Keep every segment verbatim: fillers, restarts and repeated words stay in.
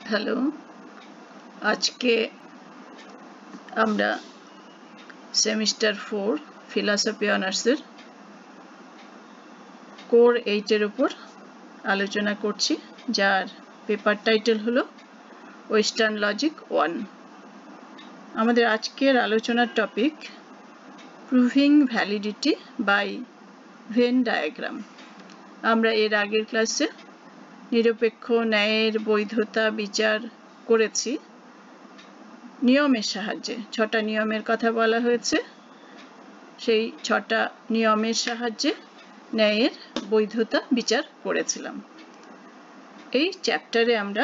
Hello, আজকে আমরা semester four philosophy অনার্সের কোর এইট এর উপর আলোচনা করছি, যার পেপার টাইটেল হলো ওয়েস্টার্ন লজিক ওয়ান। আমাদের আজকের আলোচনার topic proving validity by Venn diagram. আমরা এর আগের ক্লাসে নিরপেক্ষ ন্যায়ের বৈধতা বিচার করেছি নিয়মের সাহায্যে। ছটা নিয়মের কথা বলা হয়েছে, সেই ছটা নিয়মের সাহায্যে ন্যায়ের বৈধতা বিচার করেছিলাম। এই চ্যাপ্টারে আমরা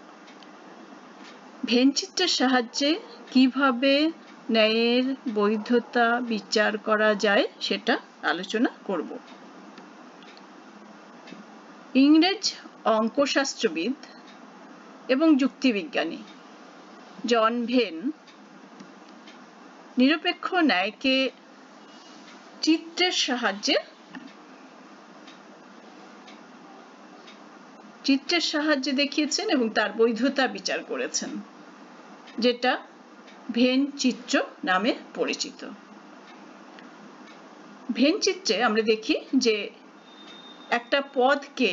ভেনচিত্রের সাহায্যে কিভাবে ন্যায়ের বৈধতা বিচার করা যায় সেটা আলোচনা করব। ইংরেজ অঙ্কশাস্ত্রবিদ এবং যুক্তিবিজ্ঞানী জন ভেন নিরপেক্ষ ন্যায়কে চিত্রের সাহায্যে চিত্রের সাহায্যে দেখিয়েছেন এবং তার বৈধতা বিচার করেছেন, যেটা ভেন চিত্র নামে পরিচিত। ভেন চিত্রে আমরা দেখি যে একটা পদকে,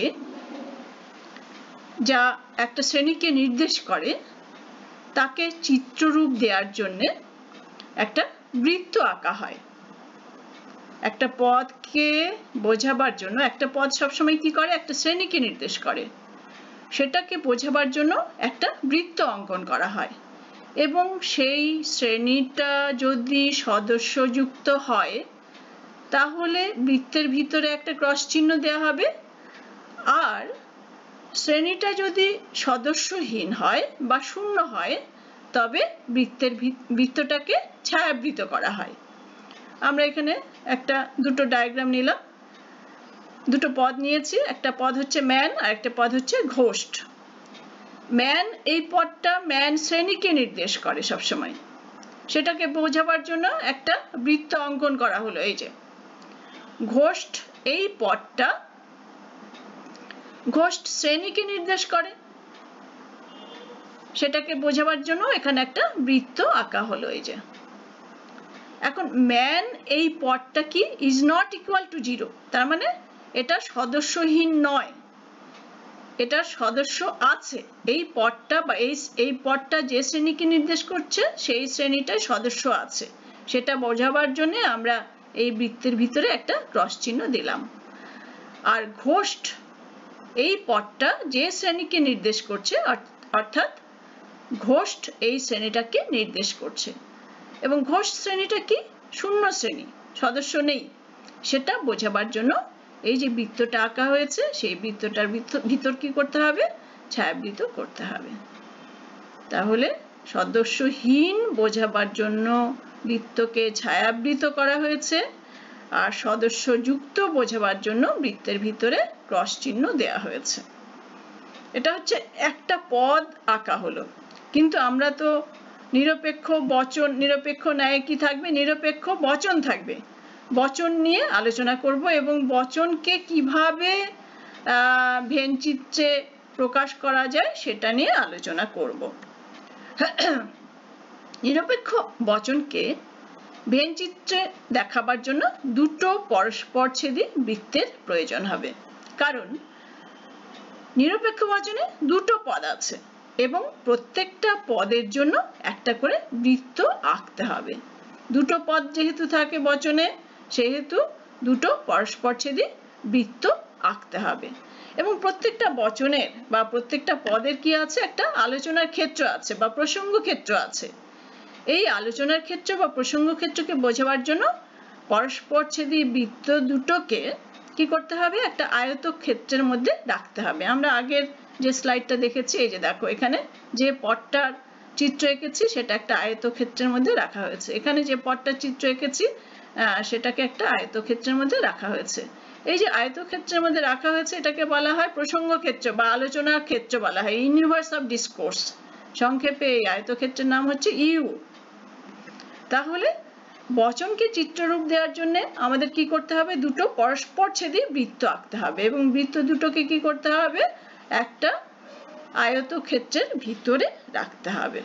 যা একটা শ্রেণীকে নির্দেশ করে, তাকে চিত্ররূপ দেওয়ার জন্য একটা বৃত্ত আঁকা হয়। একটা পদকে বোঝাবার জন্য, একটা পদ সবসময় কি করে, একটা শ্রেণীকে নির্দেশ করে, সেটাকে বোঝাবার জন্য একটা বৃত্ত অঙ্কন করা হয় এবং সেই শ্রেণীটা যদি সদস্যযুক্ত হয় তাহলে বৃত্তের ভিতরে একটা ক্রস চিহ্ন দেওয়া হবে, আর শ্রেণীটা যদি সদস্যহীন হয় বা শূন্য হয় তবে বৃত্তের বৃত্তটাকে ছায়াবৃত করা হয়। আমরা এখানে একটা দুটো ডায়াগ্রাম নিলাম, দুটো পদ নিয়েছি। একটা পদ হচ্ছে ম্যান আর একটা পদ হচ্ছে ঘোষ্ট। ম্যান, এই পদটা ম্যান শ্রেণীকে নির্দেশ করে সবসময়, সেটাকে বোঝাবার জন্য একটা বৃত্ত অঙ্কন করা হলো। এই যে ঘোষ্ট, এই পদটা ঘোষ্ট শ্রেণীকে নির্দেশ করে, সেটাকে বোঝাবার জন্য এখানে একটা বৃত্ত আঁকা হলো। এই যে এখন ম্যান, এই পদটা কি is not equal to zero, তার মানে এটা সদস্যহীন নয়, এটা সদস্য আছে। এই পদটা বা এই এই পদটা যে শ্রেণীকে নির্দেশ করছে সেই শ্রেণীটায় সদস্য আছে, সেটা বোঝাবার জন্য আমরা এই বৃত্তের ভিতরে একটা ক্রস চিহ্ন দিলাম। আর ঘোষ্ট, এই পদটা যে শ্রেণীকে নির্দেশ করছে, অর্থাৎ ঘোষ্ট এই শ্রেণীটাকে নির্দেশ করছে এবং ঘোষ্ট শ্রেণীটা কি শূন্য শ্রেণী, সদস্য নেই, সেটা বোঝাবার জন্য এই যে বৃত্তটা আঁকা হয়েছে সেই বৃত্তটার ভিতর কি করতে হবে, ছায়াবৃত করতে হবে। তাহলে সদস্যহীন বোঝাবার জন্য বৃত্তকে ছায়াবৃত করা হয়েছে, আর সদস্যযুক্ত বোঝাবার জন্য বৃত্তের ভিতরে ক্রস চিহ্ন দেওয়া হয়েছে। এটা হচ্ছে একটা পদ আঁকা হলো। কিন্তু আমরা তো নিরপেক্ষ বচন, নিরপেক্ষ ন্যায় কি থাকবে, নিরপেক্ষ বচন থাকবে। বচন নিয়ে আলোচনা করব এবং বচনকে কিভাবে আহ ভেন চিত্রে প্রকাশ করা যায় সেটা নিয়ে আলোচনা করব। নিরপেক্ষ বচনকে ভেন চিত্রে দেখাবার জন্য দুটো পরস্পরচ্ছেদী বৃত্তের প্রয়োজন হবে, কারণ নিরপেক্ষ বচনে দুটো পদ আছে এবং প্রত্যেকটা পদের জন্য একটা করে বৃত্ত আঁকতে হবে। দুটো পদ যেহেতু থাকে বচনে, সেহেতু দুটো পরস্পরচ্ছেদী বৃত্ত আঁকতে হবে এবং প্রত্যেকটা বচনের বা প্রত্যেকটা পদের কি আছে, একটা আলোচনার ক্ষেত্র আছে বা প্রসঙ্গ ক্ষেত্র আছে। এই আলোচনার ক্ষেত্র বা প্রসঙ্গ ক্ষেত্রকে বোঝাবার জন্য পরস্পরচ্ছেদী বৃত্ত দুটোকে কি করতে হবে, একটা আয়তক্ষেত্রের মধ্যে রাখতে হবে। আমরা আগের যে স্লাইডটা দেখেছি, এই যে দেখো এখানে যে পদটার চিত্র এঁকেছি সেটা একটা আয়তক্ষেত্রের মধ্যে রাখা হয়েছে। এখানে যে পদটার চিত্র এঁকেছি সেটাকে একটা আয়তক্ষেত্রের মধ্যে রাখা হয়েছে। এই যে আয়তক্ষেত্রের মধ্যে রাখা হয়েছে এটাকে বলা হয় প্রসঙ্গ ক্ষেত্র বা আলোচনার ক্ষেত্র বলা হয়, ইউনিভার্স অফ ডিসকোর্স। সংক্ষেপে এই আয়তক্ষেত্রের নাম হচ্ছে ইউ। তাহলে বচনকে চিত্ররূপ দেওয়ার জন্য আমাদের কি করতে হবে, দুটো পরস্পরচ্ছেদী বৃত্ত আঁকতে হবে এবং বৃত্ত দুটোকে কি করতে হবে, একটা আয়তক্ষেত্রের ভিতরে রাখতে হবে।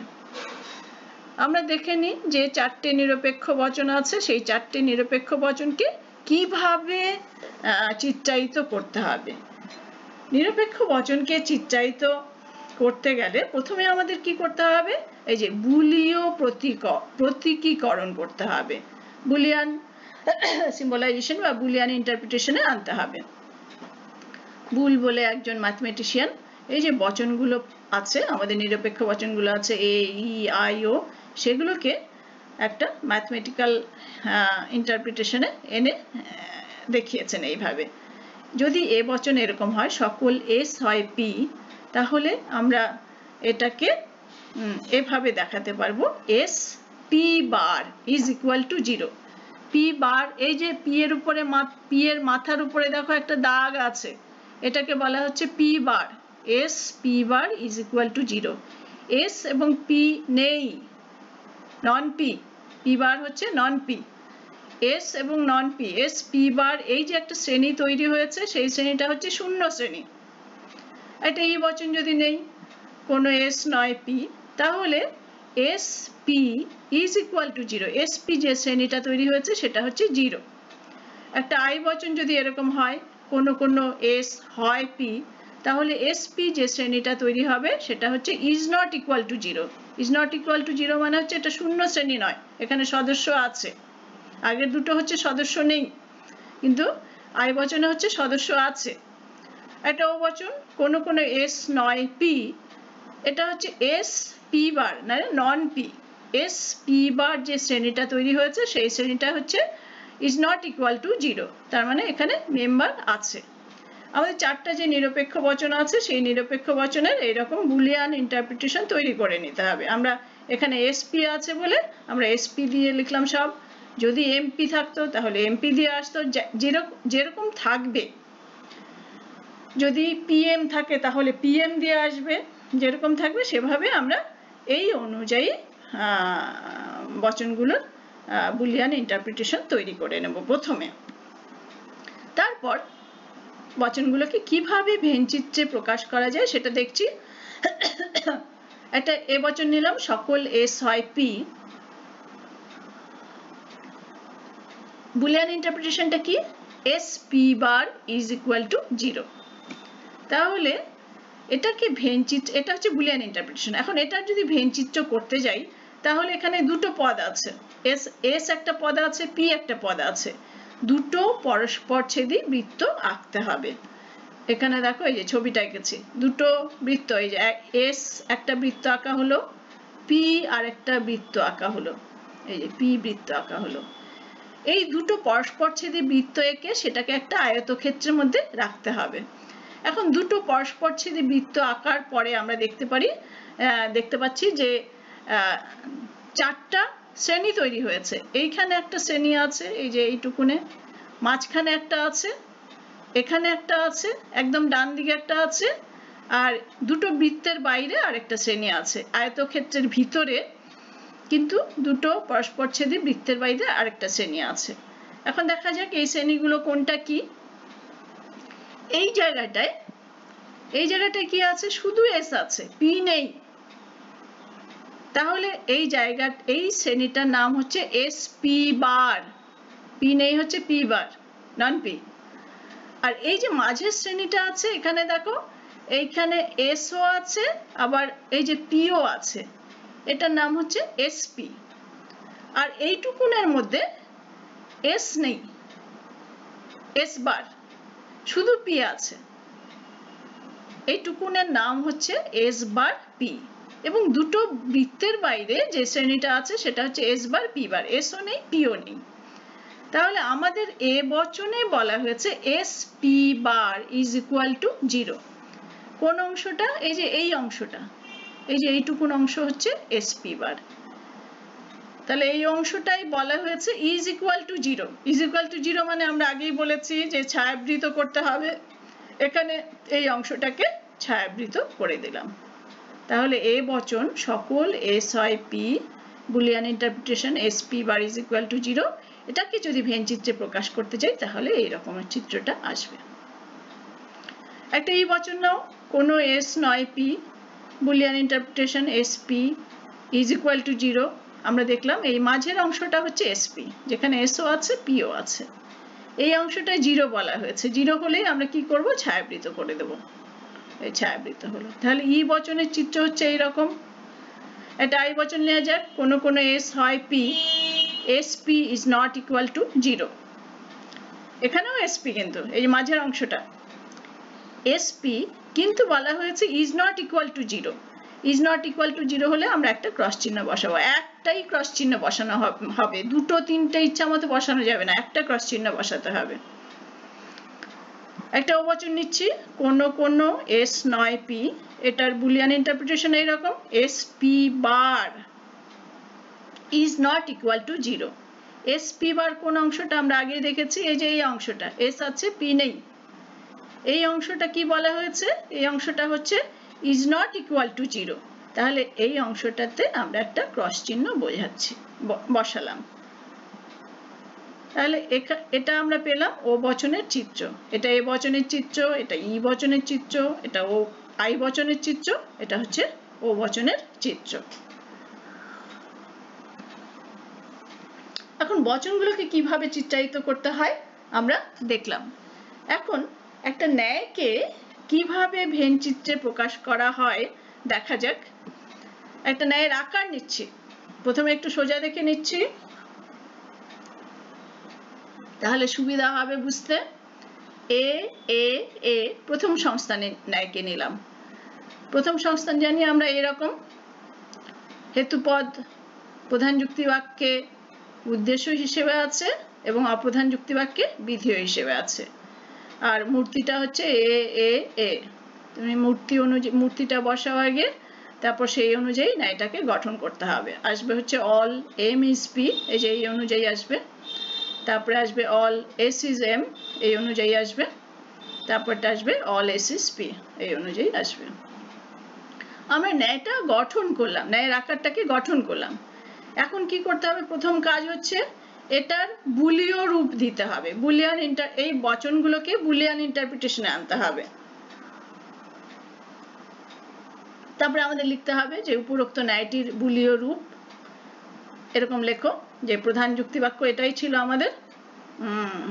আমরা দেখে নিই যে চারটে নিরপেক্ষ বচন আছে, সেই চারটে নিরপেক্ষ বচনকে কিভাবে চিত্রায়িত করতে হবে। নিরপেক্ষ বচনকে চিত্রায়িত করতে গেলে প্রথমে আমাদের কি করতে হবে, এই যে বুলীয় প্রতীক প্রতীকীকরণ করতে হবে, বুলিয়ান সিম্বলাইজেশন বা বুলিয়ান ইন্টারপ্রিটেশনে আনতে হবে। বুল বলে একজন ম্যাথমেটিশিয়ান এই যে বচনগুলো আছে, আমাদের নিরপেক্ষ বচনগুলো আছে এ ই আই ও, সেগুলোকে একটা ম্যাথমেটিক্যাল ইন্টারপ্রিটেশনে এনে দেখিয়েছেন এইভাবে। যদি এ বচন এরকম হয় সকল এস হয় পি, তাহলে আমরা এটাকে এভাবে দেখাতে পারবো S P bar is equal to zero. P bar, এই যে পি এর উপরে পি এর মাথার উপরে দেখো একটা দাগ আছে, এটাকে বলা হচ্ছে P bar. S P bar is equal to zero. S এবং পি নেই, নন পি, পি বার হচ্ছে নন পি। এস এবং non P, S P bar, এই যে একটা শ্রেণী তৈরি হয়েছে সেই শ্রেণীটা হচ্ছে শূন্য শ্রেণী। একটা এই বচন যদি নেই, কোনো এস নয় পি, তাহলে S P is equal to zero. S P যে শ্রেণীটা তৈরি হয়েছে সেটা হচ্ছে জিরো। একটা আই বচন যদি এরকম হয়, কোনো কোনো এস হয় পি, তাহলে এস পি যে শ্রেণীটা তৈরি হবে সেটা হচ্ছে is not equal to zero. Is not equal to zero মানে হচ্ছে এটা শূন্য শ্রেণী নয়, এখানে সদস্য আছে। আগের দুটো হচ্ছে সদস্য নেই, কিন্তু আই বচনে হচ্ছে সদস্য আছে। একটা ও বচন, কোনো কোনো এস নয় পি, এটা হচ্ছে এস পি বার না non P. S P bar যে শ্রেণীটা তৈরি হয়েছে সেই শ্রেণীটা হচ্ছে is not equal to zero, তার মানে এখানে মেম্বার আছে। আমাদের চারটা যে নিরপেক্ষ বচন আছে সেই নিরপেক্ষ বচনের এইরকম বুলিয়ান ইন্টারপ্রিটেশন তৈরি করে নিতে হবে। আমরা এখানে এসপি আছে বলে আমরা এসপি দিয়ে লিখলাম সব, যদি এমপি থাকতো তাহলে এমপি দিয়ে আসতো, যেরকম যেরকম থাকবে। যদি পিএম থাকে তাহলে পিএম দিয়ে আসবে, যেরকম থাকবে সেভাবে আমরা এই অনুযায়ী বচনগুলোর বুলিয়ান ইন্টারপ্রিটেশন তৈরি করে নেব প্রথমে। তারপর বচনগুলোকে কিভাবে ভেনচিত্রে প্রকাশ করা যায় সেটা দেখছি। একটা এ বচন নিলাম, সকল এস হয় পি। বুলিয়ান ইন্টারপ্রিটেশনটা কি, S P bar is equal to zero. তাহলে এটাকে ভেনচিত্র, এটা হচ্ছে বুলিয়ান ইন্টারপ্রিটেশন। এখন এটা যদি ভেনচিত্র করতে যাই তাহলে এখানে দুটো পদ আছে, এস এস একটা পদ আছে, পি একটা পদ আছে, দুটো পরস্পরচ্ছেদী বৃত্ত আঁকতে হবে। এখানে দেখো এই যে ছবিটা এঁকেছি, দুটো বৃত্ত, এই যে এস একটা বৃত্ত আঁকা হলো, পি আর একটা বৃত্ত আঁকা হলো, এই যে পি বৃত্ত আঁকা হলো। এই দুটো পরস্পরচ্ছেদী বৃত্ত এঁকে সেটাকে একটা আয়তক্ষেত্রের মধ্যে রাখতে হবে। এখন দুটো পরস্পরচ্ছেদী বৃত্ত আঁকার পরে আমরা দেখতে পারি দেখতে পাচ্ছি যে চারটা শ্রেণী তৈরি হয়েছে। এইখানে একটা শ্রেণী আছে, এই যে এইটুকুনে, মাঝখানে একটা আছে, এখানে একটা আছে, একদম ডান দিকে একটা আছে, আর দুটো বৃত্তের বাইরে আরেকটা শ্রেণী আছে। আয়তক্ষেত্রের ভিতরে কিন্তু দুটো পরস্পরচ্ছেদী বৃত্তের বাইরে আরেকটা শ্রেণী আছে। এখন দেখা যাক এই শ্রেণীগুলো কোনটা কি। এই জায়গাটায় এই জায়গাটায় কি আছে, শুধু এস আছে, পি নেই। তাহলে এই জায়গা এই শ্রেণীটার নাম হচ্ছে এস পি বার, পি নেই হচ্ছে পি বার, নন পি। আর এই যে মাঝের শ্রেণীটা আছে, এখানে দেখো এইখানে এসও আছে, আবার এই যে পিও আছে, এটার নাম হচ্ছে এসপি। আর এইটুকুনের মধ্যে এস নেই, এস বার, শুধু পি আছে, এইটুকুনের নাম হচ্ছে এস বার পি। এবং দুটো বৃত্তের বাইরে যে শ্রেণীটা আছে সেটা হচ্ছে এস বার পি বার, এসও নেই পিও নেই। তাহলে আমাদের এ বচনে বলা হয়েছে S P bar is equal to zero. কোন অংশটা, এই যে এই অংশটা, এই যে এইটুকুন অংশ হচ্ছে এস পি বার। তাহলে এই অংশটাই বলা হয়েছে is equal to zero. Is equal to zero মানে আমরা আগেই বলেছি যে ছায়াবৃত করতে হবে, এখানে এই অংশটাকে ছায়াবৃত করে দিলাম। তাহলে এ বচন সকল এস হয় P, Boolean interpretation S P bar is equal to zero, এটাকে যদি ভেনচিত্রে প্রকাশ করতে চাই তাহলে এই রকমের চিত্রটা আসবে। একটা এই বচন নাও, কোনো এস নয় P, Boolean interpretation S P is equal to zero, আমরা দেখলাম এই মাঝের অংশটা হচ্ছে এসপি, যেখানে এসও আছে পিও আছে, এই অংশটা জিরো বলা হয়েছে। জিরো হলেই আমরা কি করব, ছায়াবৃত করে দেব। এই ছায়াবৃত হলো। তাহলে ই বচনের চিত্র হচ্ছে এইরকম। এটা আই বচন নেওয়া যাক, কোনো কোনো এস হয় P, S P is not equal to zero. এখানেও এসপি, কিন্তু এই মাঝের অংশটা এসপি, কিন্তু বলা হয়েছে is not equal to zero. Is not equal to zero হলে আমরা একটা ক্রস চিহ্ন বসাবো। একটাই ক্রস চিহ্ন বসানো হবে, দুটো তিনটে ইচ্ছা মতো বসানো যাবে না, একটা ক্রস চিহ্ন বসাতে হবে। একটা অবচন নিচ্ছি, কোনো কোনো এস নয় পি, এটার বুলিয়ান ইন্টারপ্রিটেশন এইরকম, S P bar is not equal to zero. S P bar কোন অংশটা আমরা আগে দেখেছি, এই যে এই অংশটা, এস আছে পি নেই, এই অংশটা কি বলা হয়েছে, এই অংশটা হচ্ছে is not equal to zero. তাহলে এই অংশটাতে আমরা একটা ক্রস চিহ্ন বোঝাচ্ছি, বসালাম। তাহলে এটা আমরা পেলাম ও বচনের চিত্র, এটা এ বচনের চিত্র, এটা ই বচনের চিত্র, এটা ও আই বচনের চিত্র, এটা হচ্ছে ও বচনের চিত্র। এখন বচনগুলোকে কিভাবে চিত্রায়িত করতে হয় আমরা দেখলাম। এখন একটা ন্যায়কে কিভাবে ভেন চিত্রে প্রকাশ করা হয় দেখা যাক। একটা ন্যায়ের আকার নিচ্ছি, প্রথমে একটু সোজা দেখে নিচ্ছি, তাহলে সুবিধা হবে বুঝতে। এ এ এ প্রথম সংস্থানে ন্যায়কে নিলাম। প্রথম সংস্থান জানি আমরা এরকম, হেতুপদ প্রধান যুক্তি বাক্যে উদ্দেশ্য হিসেবে আছে এবং অপ্রধান যুক্তি বাক্যে বিধেয় হিসেবে আছে। আর মূর্তিটা হচ্ছে এ এ এ, তুমি মূর্তি অনুযায়ী মূর্তিটা বসাও আগে, তারপর সেই অনুযায়ী ন্যায়টাকে গঠন করতে হবে। আসবে হচ্ছে অল এম ইজ পি, এই যে এই অনুযায়ী আসবে। তারপরে আসবে অল এস ইজ এম, এই অনুযায়ী আসবে। তারপরটা আসবে অল এস ইজ পি, এই অনুযায়ী আসবে। আমরা ন্যায়টা গঠন করলাম, ন্যায়ের আকারটাকে গঠন করলাম। এখন কি করতে হবে, প্রথম কাজ হচ্ছে এটার বুলীয় রূপ দিতে হবে। বুলিয়ান ইন্টার এই বচনগুলোকে বুলিয়ান ইন্টারপ্রিটেশনে আনতে হবে। তারপরে আমাদের লিখতে হবে যে উপরোক্ত ন্যায়টির বুলীয় রূপ এরকম লেখো, যে প্রধান যুক্তি বাক্য এটাই ছিল আমাদের। হুম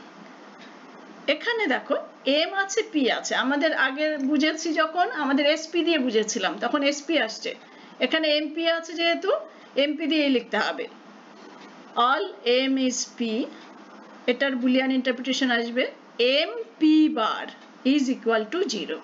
এখানে দেখো এম আছে পি আছে, আমাদের আগে বুঝেছি যখন আমাদের এসপি দিয়ে বুঝেছিলাম তখন এসপি আসছে, এখানে এমপি আছে যেহেতু এমপি দিয়ে লিখতে হবে। অল এম ইজ পি, এটার বুলিয়ান ইন্টারপ্রিটেশন আসবে M P bar is equal to zero.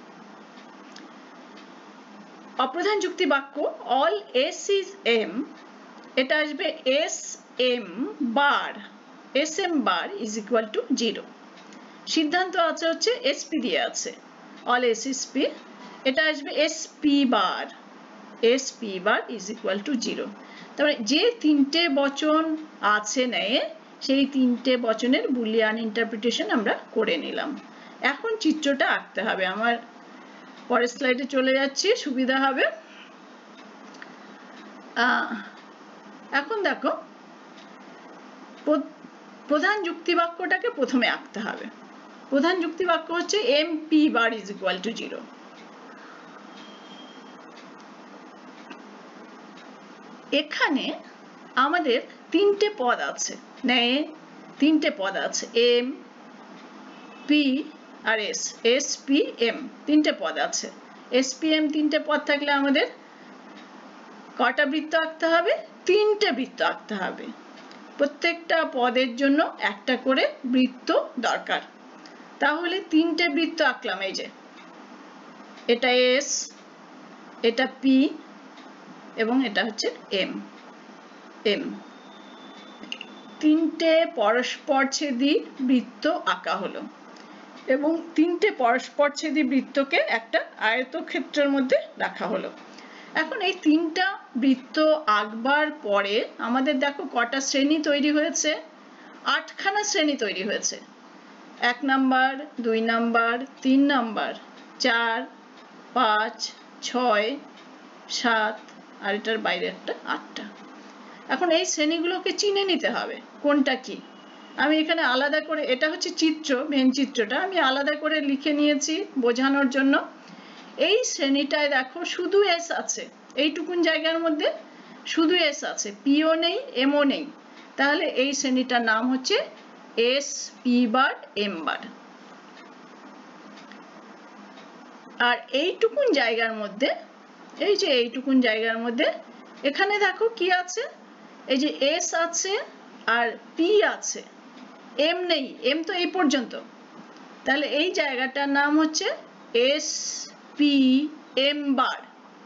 অপ্রধান যুক্তি বাক্য অল এস ইজ এম, এটা আসবে S M bar, S M bar is equal to zero. সিদ্ধান্ত আছে হচ্ছে এসপি দিয়ে আছে, অল এস ইজ পি, এটা আসবে S P bar, S P bar is equal to zero. তারপরে যে তিনটে বচন আছে নেয় সেই তিনটে বচনের বুলিয়ান ইন্টারপ্রিটেশন আমরা করে নিলাম। এখন চিত্রটা আঁকতে হবে। আমার পরের স্লাইডে চলে যাচ্ছি, সুবিধা হবে। এখন দেখো প্রধান যুক্তি বাক্যটাকে প্রথমে আঁকতে হবে। প্রধান যুক্তি বাক্য হচ্ছে M P bar is equal to zero. এখানে আমাদের তিনটে পদ আছে, ন্যায় তিনটে পদ আছে, এম পি আর এস, এস পি এম তিনটে পদ আছে। এস পি এম তিনটে পদ থাকলে আমাদের কটা বৃত্ত আঁকতে হবে, তিনটে বৃত্ত আঁকতে হবে। প্রত্যেকটা পদের জন্য একটা করে বৃত্ত দরকার। তাহলে তিনটে বৃত্ত আঁকলাম, এই যে এটা এস, এটা পি এবং এটা হচ্ছে এম। এম তিনটে পরস্পরছেদী বৃত্ত আঁকা হলো এবং তিনটে পরস্পরছেদী বৃত্তকে একটা আয়তক্ষেত্রের মধ্যে রাখা হলো। এখন এই তিনটা বৃত্ত আঁকবার পরে আমাদের দেখো কটা শ্রেণী তৈরি হয়েছে, আটখানা শ্রেণী তৈরি হয়েছে। এক নাম্বার, দুই নাম্বার, তিন নাম্বার, চার, পাঁচ, ছয়, সাত আর এটার বাইরে একটা আটটা। এখন এই শ্রেণীগুলোকে চিনে নিতে হবে কোনটা কি। আমি এখানে আলাদা করে, এটা হচ্ছে চিত্র, মেন চিত্রটা আমি আলাদা করে লিখে নিয়েছি বোঝানোর জন্য। এই শ্রেণীটায় দেখো শুধু এস আছে, এইটুকুন জায়গার মধ্যে শুধু এস আছে, পিও নেই, এমও নেই, তাহলে এই শ্রেণীটার নাম হচ্ছে S P bar M bar. আর এইটুকুন জায়গার মধ্যে, এই যে এইটুকুন জায়গার মধ্যে এখানে দেখো কি আছে, এই যে এস আছে আর পি আছে, এম নেই, এম তো এই পর্যন্ত, তাহলে এই জায়গাটার নাম হচ্ছে এস পি এম বার।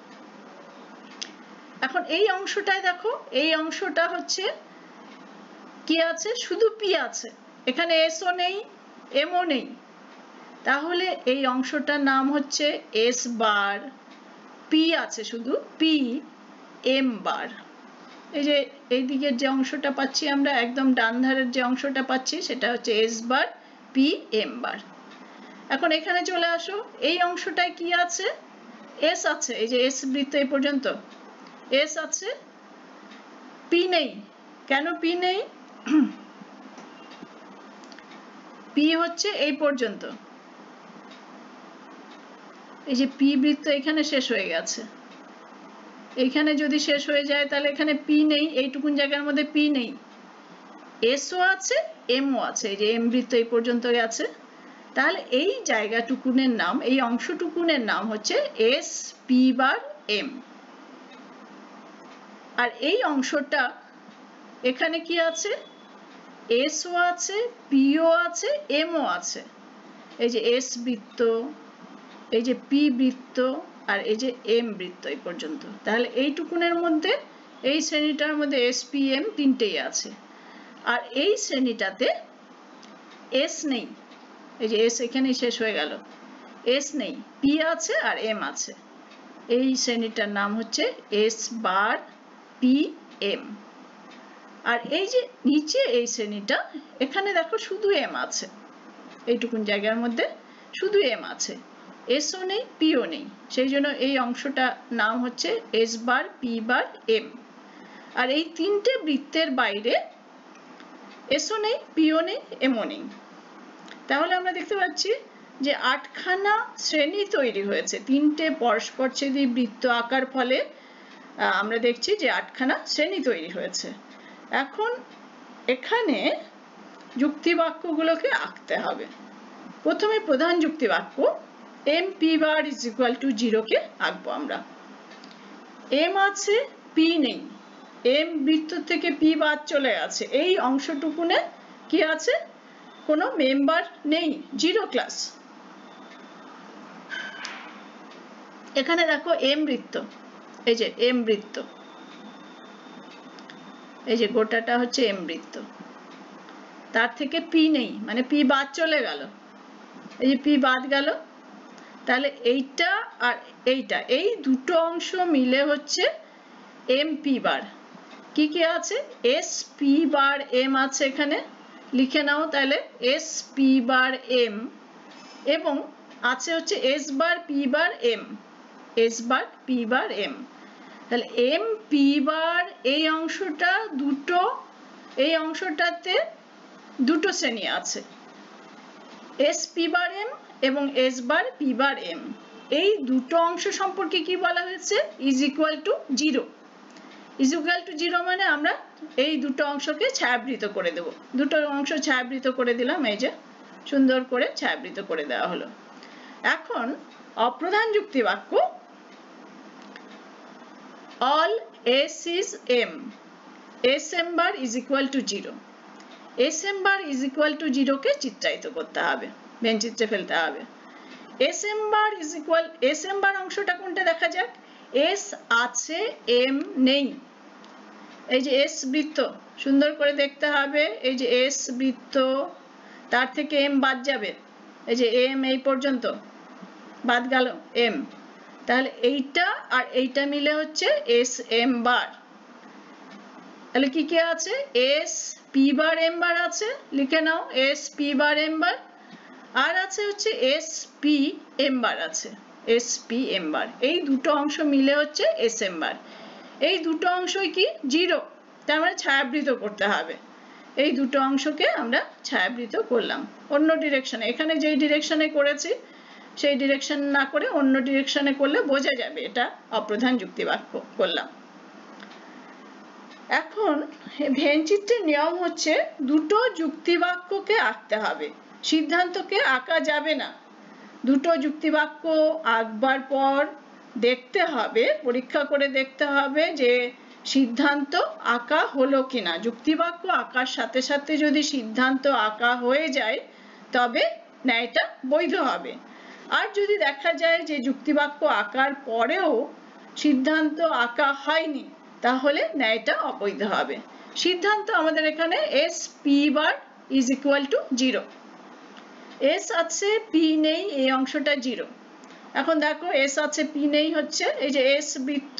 এখন এই অংশটায় দেখো, এই অংশটা হচ্ছে কি আছে, শুধু পি আছে, এখানে এসও নেই, এমও নেই, তাহলে এই অংশটার নাম হচ্ছে এস বার, পি আছে শুধু, পি এম বার। এই যে এই দিকের যে অংশটা পাচ্ছি আমরা, একদম ডান ধারের যে অংশটা পাচ্ছি সেটা হচ্ছে S bar, P M bar. এখন এখানে চলে আসো, এই অংশটায় কি আছে, এস আছে, এই যে এস বৃত্ত এই পর্যন্ত এস আছে, পি নেই। কেন পি নেই? পি হচ্ছে এই পর্যন্ত, এই যে পি বৃত্ত এখানে শেষ হয়ে গেছে, এইখানে যদি শেষ হয়ে যায় তাহলে এখানে পি নেই, এইটুকুন জায়গার মধ্যে পি নেই, এসও আছে, এমও আছে, এই যে এম বৃত্ত এই পর্যন্ত গেছে, তাহলে এই জায়গাটুকুনের নাম, এই অংশটুকুনের নাম হচ্ছে এস পি বার এম। আর এই অংশটা এখানে কি আছে, এসও আছে, পিও আছে, এমও আছে, এই যে এস বৃত্ত, এই যে পি বৃত্ত, আর এই যে এম বৃত্ত এই পর্যন্ত, তাহলে এইটুকুনের মধ্যে, এই শ্রেণীটার মধ্যে এস পি এম তিনটেই আছে। আর এই শ্রেণীটাতে এস নেই, এই যে এস এখানে শেষ হয়ে গেল, এস নেই, পি আছে আর এম আছে, এই শ্রেণীটার নাম হচ্ছে এস বার পি এম। আর এই যে নিচে এই শ্রেণীটা, এখানে দেখো শুধু এম আছে, এইটুকুন জায়গার মধ্যে শুধু এম আছে, এসও নেই, পিও নেই, সেই জন্য এই অংশটা নাম হচ্ছে S bar, P bar, M. আর এই তিনটে বৃত্তের বাইরে এসও নেই, পিও নেই, এমও নেই, তাহলে আমরা দেখতে পাচ্ছি যে আটখানা শ্রেণী তৈরি হয়েছে, তিনটে পরস্পরচ্ছেদী বৃত্ত আঁকার ফলে আমরা দেখছি যে আটখানা শ্রেণী তৈরি হয়েছে। এখন এখানে যুক্তিবাক্যগুলোকে আঁকতে হবে। প্রথমে প্রধান যুক্তিবাক্য M P bar is equal to zero কে আঁকবো আমরা। এম আছে, পি নেই, এম বৃত্ত থেকে পি বাদ চলে গেছে, এই অংশটুকুনে কি আছে, কোনো মেম্বার নেই, জিরো ক্লাস। এখানে দেখো এম বৃত্ত, এই যে এম বৃত্ত, এই যে গোটাটা হচ্ছে এম বৃত্ত, তার থেকে পি নেই, মানে পি বাদ চলে গেল, এই যে পি বাদ গেল, তাহলে এইটা আর এইটা, এই দুটো অংশ মিলে হচ্ছে এম পি বার। কি কি আছে, এস পি বার এম আছে, এখানে লিখে নাও তাহলে এস পি বার এম, এবং আছে হচ্ছে S bar P bar M, S bar P bar M. তাহলে এম পি বার এই অংশটা দুটো, এই অংশটাতে দুটো শ্রেণী আছে, এস পি বার এম এবং S bar P bar M. এই দুটো অংশ সম্পর্কে কি বলা হয়েছে, is equal to zero. Is equal to zero মানে আমরা এই দুটো অংশকে ছায়াবৃত করে দেব, দুটো অংশ ছায়াবৃত করে দিলাম, এই যে সুন্দর করে ছায়াবৃত করে দেওয়া হলো। এখন অপ্রধান যুক্তিবাক্য all s is m, s m bar is equal to zero, s m bar is equal to zero কে চিত্রায়িত করতে হবে, বেঞ্চিত্রে ফেলতে হবে। s m bar is equal, s m bar অংশটা কোনটা দেখা যাক, s আছে, m নেই, এই যে s বৃত্ত সুন্দর করে দেখতে হবে, এই যে s বৃত্ত, তার থেকে m বাদ যাবে, এই যে m এই পর্যন্ত বাদ গেল m, তাহলে এইটা আর এইটা মিলে হচ্ছে এস এম বার। তাহলে কি কি আছে, S P bar M bar আছে, লিখে নাও S P bar M bar, আর আছে হচ্ছে এস পি এম বার আছে, এস পি এম বার, এই দুটো অংশ মিলে হচ্ছে এস এম বার। এই দুটো অংশই কি জিরো, তার মানে ছায়াবৃত করতে হবে, এই দুটো অংশকে আমরা ছায়াবৃত করলাম অন্য ডিরেকশনে, এখানে যেই ডিরেকশনে করেছি সেই ডিরেকশন না করে অন্য ডিরেকশনে করলে বোঝা যাবে এটা অপ্রধান যুক্তিবাক্য করলাম। এখন ভেন চিত্রের নিয়ম হচ্ছে দুটো যুক্তিবাক্যকে আঁকতে হবে, সিদ্ধান্তকে আঁকা যাবে না। দুটো যুক্তিবাক্য আঁকবার পর দেখতে হবে, পরীক্ষা করে দেখতে হবে যে সিদ্ধান্ত আঁকা হলো কিনা। যুক্তিবাক্য আঁকার সাথে সাথে যদি সিদ্ধান্ত আঁকা হয়ে যায় তবে ন্যায়টা বৈধ হবে। আর যদি দেখা যায় যে যুক্তিবাক্য আঁকার পরেও সিদ্ধান্ত আঁকা হয়নি তাহলে ন্যায়টা অবৈধ হবে। সিদ্ধান্ত আমাদের এখানে S P bar is equal to zero. S আছে পি নেই, এই অংশটা জিরো। এখন দেখো এস আছে পি নেই হচ্ছে এই যে এস বৃত্ত,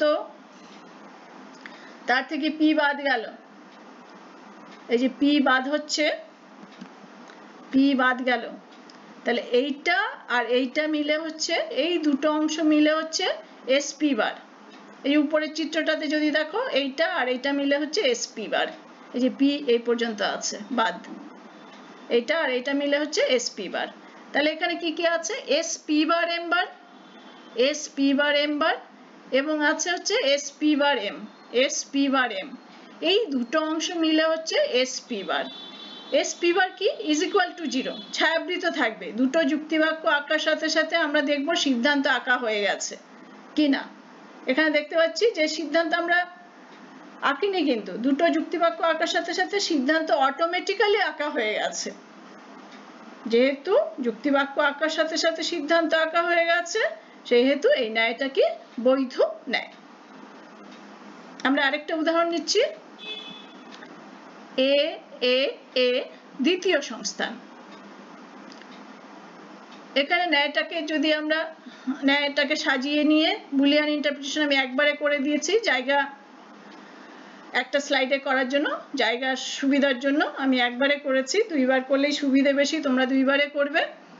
তার থেকে পি বাদ গেল, এই যে পি বাদ হচ্ছে, পি বাদ গেল, তাহলে এইটা আর এইটা মিলে হচ্ছে, এই দুটো অংশ মিলে হচ্ছে এস পি বার। এই উপরের চিত্রটাতে যদি দেখো এইটা আর এইটা মিলে হচ্ছে এস পি বার। এই যে পি এই পর্যন্ত আছে বাদ, এইটা আর এইটা মিলে হচ্ছে এস পি বার। তাহলে এখানে কি কি আছে? S P bar M bar, S P bar M bar, এবং আছে হচ্ছে S P bar M, S P bar M. এই দুটো অংশ মিলে হচ্ছে S P bar. S P bar কি? ইজ ইকুয়াল টু জিরো, ছায়াবৃত থাকবে। দুটো যুক্তিবাক্য আঁকার সাথে সাথে আমরা দেখব সিদ্ধান্ত আঁকা হয়ে গেছে কিনা। এখানে দেখতে পাচ্ছি যে সিদ্ধান্ত আমরা আঁকিনি, কিন্তু দুটো যুক্তিবাক্য আঁকার সাথে সাথে সিদ্ধান্ত অটোমেটিক্যালি আঁকা হয়ে গেছে। যেহেতু যুক্তিবাক্য আঁকার সাথে সাথে সিদ্ধান্ত আঁকা হয়ে গেছে সেহেতু এই ন্যায়টা কি বৈধ ন্যায়। আমরা আরেকটা উদাহরণ নিচ্ছি। এ এ এ দ্বিতীয় সংস্থান। এখানে ন্যায়টাকে যদি আমরা ন্যায়টাকে সাজিয়ে নিয়ে বুলিয়ান ইন্টারপ্রিটেশন আমি একবারে করে দিয়েছি, জায়গা একটা স্লাইডে করার জন্য, জায়গার সুবিধার জন্য আমি একবারে করেছি, দুইবার করলেই সুবিধে বেশি, তোমরা দুইবারে করবে।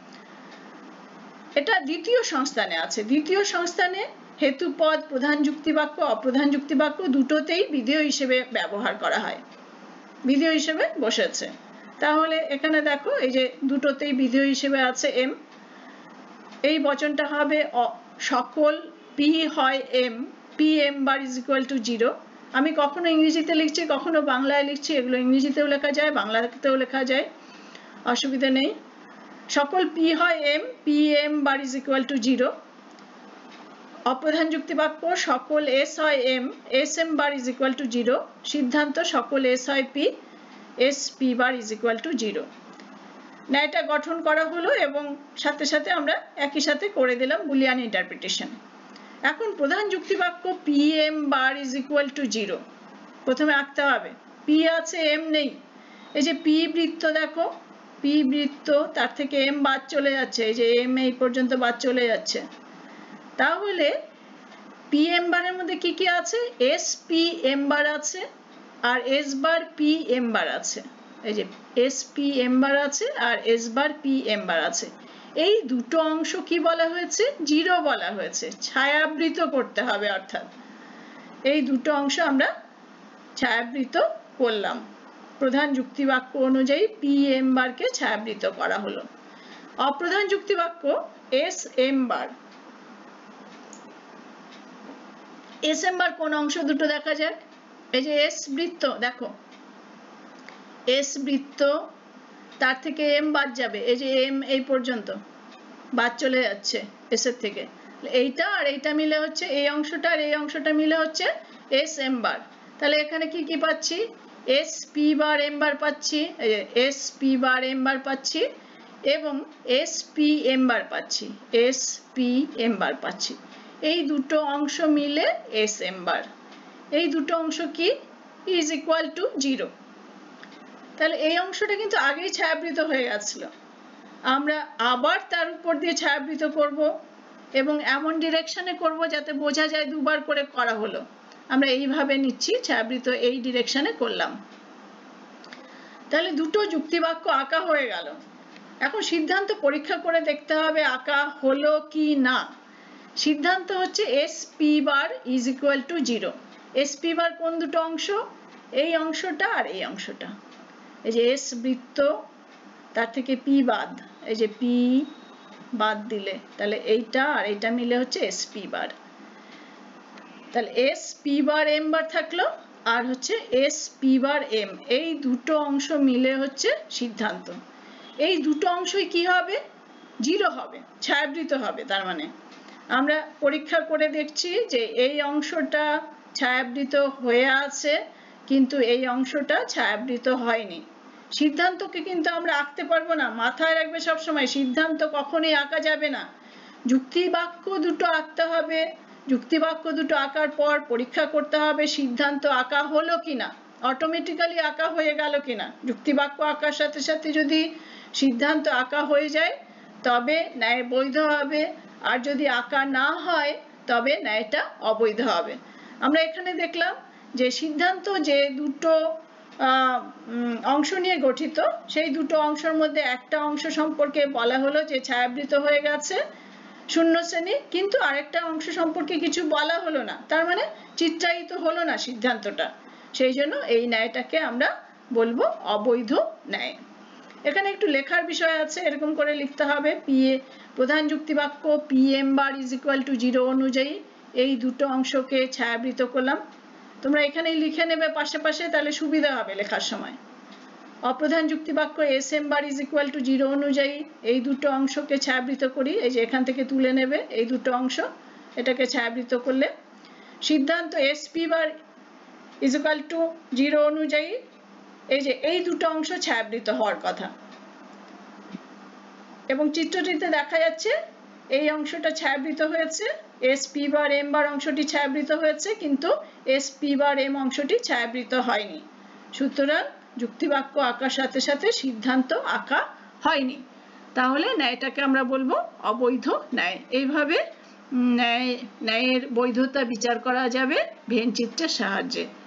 এটা দ্বিতীয় সংস্থানে আছে। দ্বিতীয় সংস্থানে হেতুপদ, প্রধান যুক্তিবাক্য, অপ্রধান যুক্তিবাক্য দুটোতেই বিধেয় হিসেবে ব্যবহার করা হয়, বিধেয় হিসেবে বসেছে। তাহলে এখানে দেখো এই যে দুটোতেই বিধেয় হিসেবে আছে এম। এই বচনটা হবে সকল পি হয় M, P M bar is equal to zero. আমি কখনো ইংরেজিতে লিখছি, কখনো বাংলায় লিখছি, এগুলো ইংরেজিতেও লেখা যায়, বাংলাতেও লেখা যায়, অসুবিধা নেই। সকল পি হয় M, P M bar is equal to zero. অপ্রধান যুক্তিবাক্য সকল এস হয় M, S M bar is equal to zero. সিদ্ধান্ত সকল এস হয় P, S P bar is equal to zero. ন্যায়টা গঠন করা হলো এবং সাথে সাথে আমরা একই সাথে করে দিলাম বুলিয়ান ইন্টারপ্রিটেশন। এখন প্রধান যুক্তিবাক্য P M bar is equal to zero প্রথমে আঁকতে হবে। পি আছে, এম নেই। এই যে পি বৃত্ত দেখো, পি বৃত্ত, তার থেকে এম বাদ চলে যাচ্ছে, এই যে এম এই পর্যন্ত বাদ চলে যাচ্ছে। তাহলে পি এম বারের মধ্যে কি কি আছে? এস পি এম বার আছে আর S bar P M bar আছে। এই যে এস পি এম বার আছে আর S bar P M bar আছে। এই দুটো অংশ কি বলা হয়েছে? জিরো বলা হয়েছে, ছায়াবৃত করতে হবে। অর্থাৎ এই দুটো অংশ আমরা ছায়াবৃত করলাম। প্রধান যুক্তিবাক্য অনুযায়ী পি এম বারকে ছায়াবৃত করা হলো। অপ্রধান যুক্তিবাক্য S M bar. S M bar কোন অংশ দুটো দেখা যাক। এই যে এস বৃত্ত দেখো, এস বৃত্ত, তার থেকে এম বাদ যাবে, এই যে এম এই পর্যন্ত বাদ চলে যাচ্ছে এস এর থেকে। এইটা আর এইটা মিলে হচ্ছে, এই অংশটা আর এই অংশটা মিলে হচ্ছে এস এম বার। তাহলে এখানে কি কি পাচ্ছি? S P bar M bar পাচ্ছি, S P bar M bar পাচ্ছি এবং এস পি এম বার পাচ্ছি, এস পি এম বার পাচ্ছি। এই দুটো অংশ মিলে এস এম বার। এই দুটো অংশ কি? Is equal to zero. তাহলে এই অংশটা কিন্তু আগেই ছায়াবৃত হয়ে গেছিল, আমরা আবার তার উপর দিয়ে ছায়াবৃত করব এবং এমন ডিরেকশনে করব যাতে বোঝা যায় দুবার করে করা হলো। আমরা এইভাবে নিচ্ছি, ছায়াবৃত এই ডিরেকশনে করলাম। তাহলে দুটো যুক্তিবাক্য আঁকা হয়ে গেল। এখন সিদ্ধান্ত পরীক্ষা করে দেখতে হবে আঁকা হলো কি না। সিদ্ধান্ত হচ্ছে S P bar is equal to zero. S P bar কোন দুটো অংশ? এই অংশটা আর এই অংশটা। এই যে এস বৃত্ত, তার থেকে পি বাদ, এই যে পি বাদ দিলে, তাহলে এইটা আর এইটা মিলে হচ্ছে এস পি বার। তাহলে S P bar M bar থাকলো আর হচ্ছে এস পি বার এম, এই দুটো অংশ মিলে হচ্ছে সিদ্ধান্ত। এই দুটো অংশই কি হবে? জিরো হবে, ছায়াবৃত হবে। তার মানে আমরা পরীক্ষা করে দেখছি যে এই অংশটা ছায়াবৃত হয়ে আছে কিন্তু এই অংশটা ছায়াবৃত হয়নি। সিদ্ধান্তকে কিন্তু আমরা আঁকতে পারবো না, মাথায় রাখবে সবসময়, সিদ্ধান্ত কখনোই আঁকা যাবে না। যুক্তি বাক্য দুটো আঁকতে হবে, যুক্তি বাক্য দুটো আঁকার পর পরীক্ষা করতে হবে সিদ্ধান্ত আঁকা হলো কিনা, অটোমেটিক্যালি আঁকা হয়ে গেল কিনা। যুক্তি বাক্য আঁকার সাথে সাথে যদি সিদ্ধান্ত আঁকা হয়ে যায় তবে ন্যায় বৈধ হবে, আর যদি আঁকা না হয় তবে ন্যায়টা অবৈধ হবে। আমরা এখানে দেখলাম যে সিদ্ধান্ত যে দুটো অংশ নিয়ে গঠিত, সেই দুটো অংশের মধ্যে একটা অংশ সম্পর্কে বলা হলো যে ছায়াবৃত হয়ে গেছে শূন্য শ্রেণী, কিন্তু আরেকটা অংশ সম্পর্কে কিছু বলা হলো না, তার মানে চিত্রায়িত হলো না সিদ্ধান্তটা। সেই জন্য এই ন্যায়টাকে আমরা বলবো অবৈধ ন্যায়। এখানে একটু লেখার বিষয় আছে, এরকম করে লিখতে হবে, পি এ প্রধান যুক্তি বাক্য P M bar is equal to zero অনুযায়ী এই দুটো অংশকে ছায়াবৃত করলাম। তোমরা এখানেই লিখে নেবে পাশে পাশে, তাহলে সুবিধা হবে লেখার সময়। অপ্রধান যুক্তি বাক্য S M bar is equal to zero অনুযায়ী এই দুটো অংশকে ছায়াবৃত করি, এই যে এখান থেকে তুলে নেবে এই দুটো অংশ, এটাকে ছায়াবৃত করলে সিদ্ধান্ত S P bar is equal to zero অনুযায়ী এই যে এই দুটো অংশ ছায়াবৃত হওয়ার কথা, এবং চিত্রটিতে দেখা যাচ্ছে এই অংশটা ছায়াবৃত হয়েছে, S P bar M bar অংশটি ছায়াবৃত হয়েছে কিন্তু এস পি বার এম অংশটি ছায়াবৃত হয়নি। সুতরাং যুক্তিবাক্য আঁকার সাথে সাথে সিদ্ধান্ত আঁকা হয়নি, তাহলে ন্যায়টাকে আমরা বলবো অবৈধ ন্যায়। এইভাবে ন্যায় ন্যায়ের বৈধতা বিচার করা যাবে ভেন চিত্রের সাহায্যে।